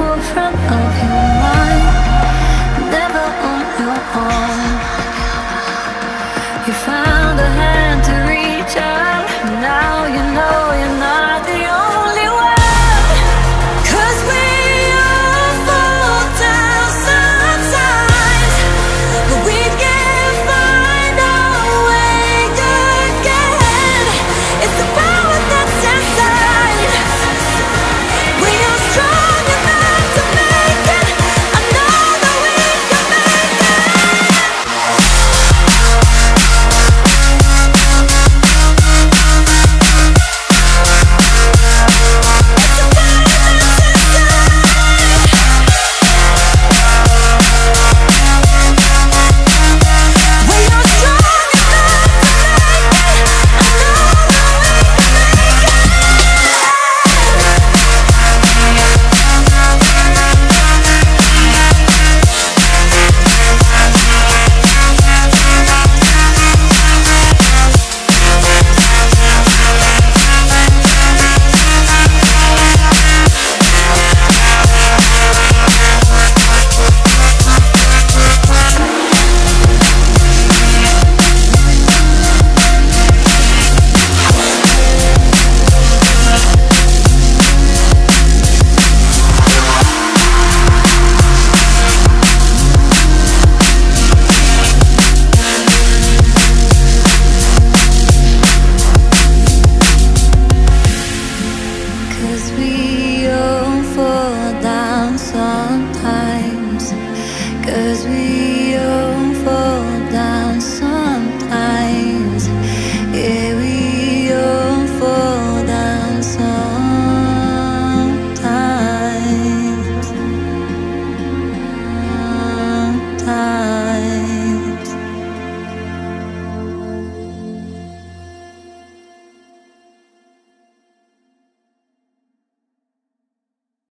front of your mind, never on your own. You found a hand to reach out, now you know you're not the only one. 'Cause we all fall down sometimes, but we can find our way again. It's the power that's inside. We are strong enough to make it. I know that we can make it. Cause we all fall down sometimes. Yeah, we all fall down sometimes.